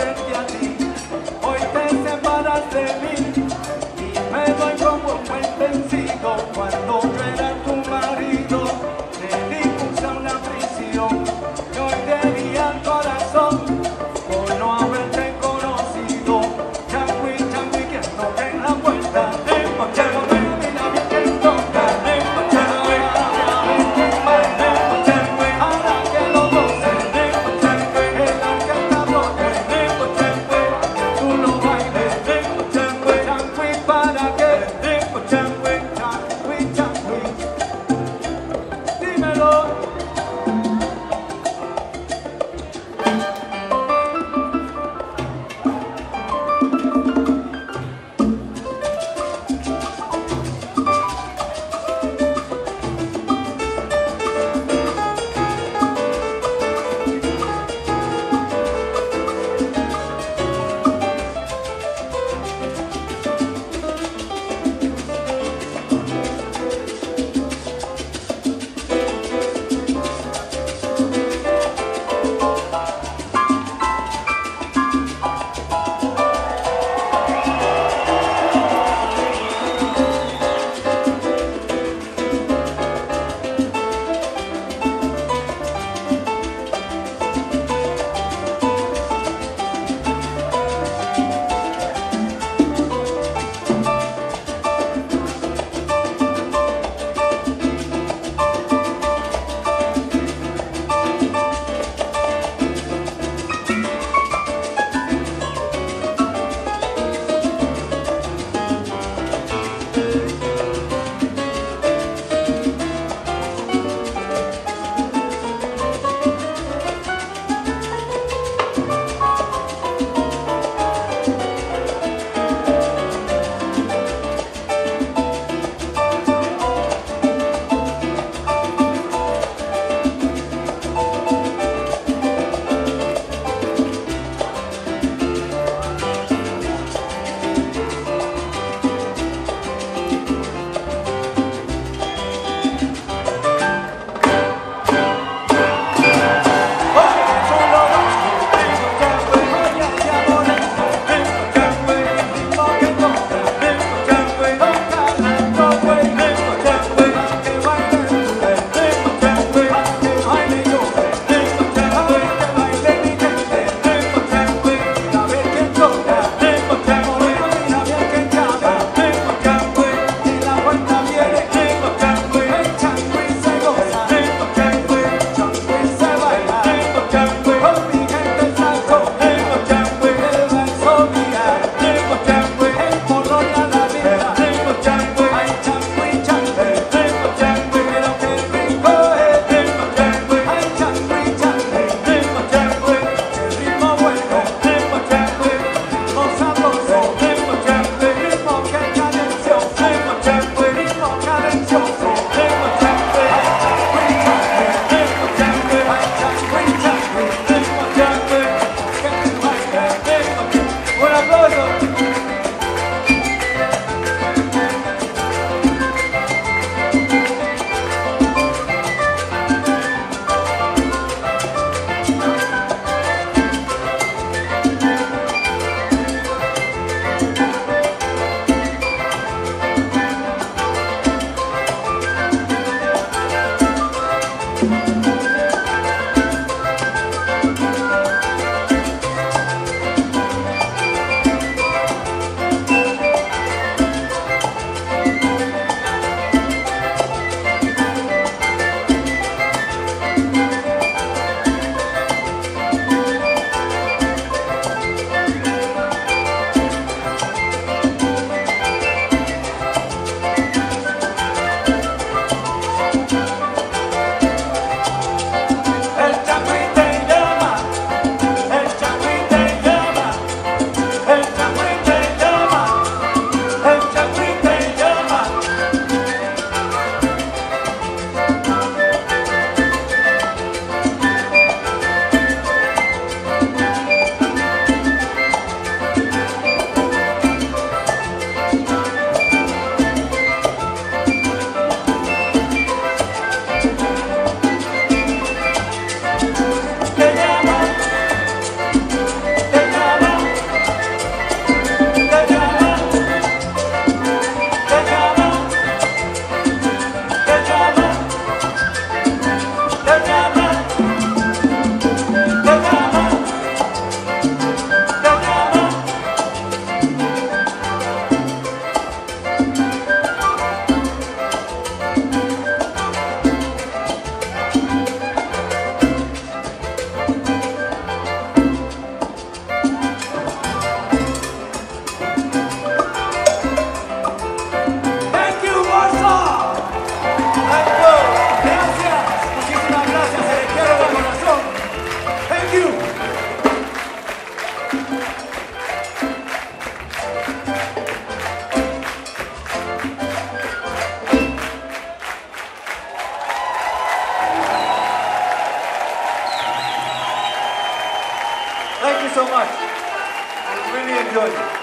frente a ti. Hoy te separas de mí y me doy como un buen vencido. Cuando yo era tu marido, te di una prisión. Y hoy te di al corazón por no haberte conocido. Changui, changui, que toque en la puerta. Para que Thank you so much. I really enjoyed it.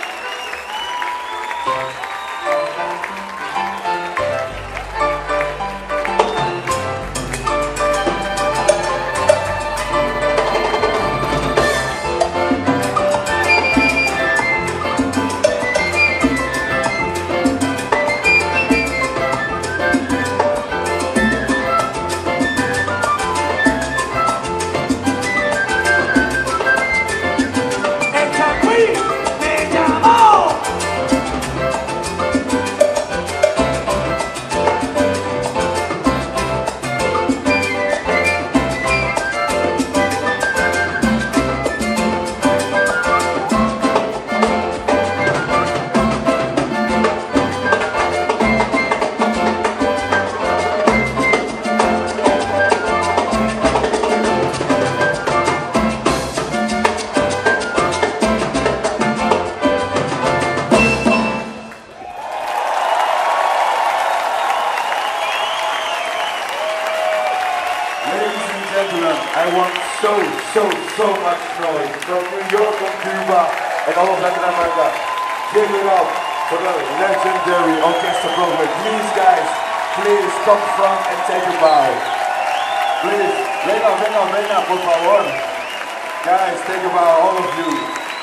I want so much noise from New York and Cuba and all of Latin America. Give it up for the legendary Orchestra Broadway. Please guys, please come front and take a bow. Please, venga, por favor. Guys, take a bow, all of you.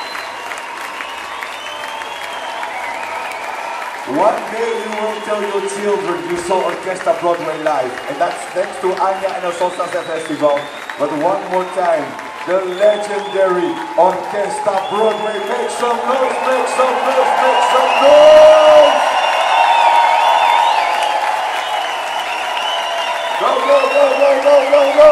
One day you will tell your children you saw Orchestra Broadway live, and that's thanks to Anya and the Solstase Festival. But one more time, the legendary Orchestra Broadway. Make some noise, make some noise, make some noise! Go, go, go, go, go, go, go!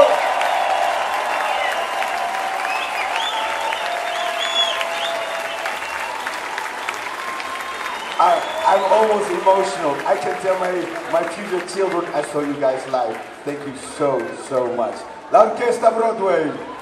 I'm almost emotional. I can tell my future children I saw you guys live. Thank you so much. La Orchestra Broadway.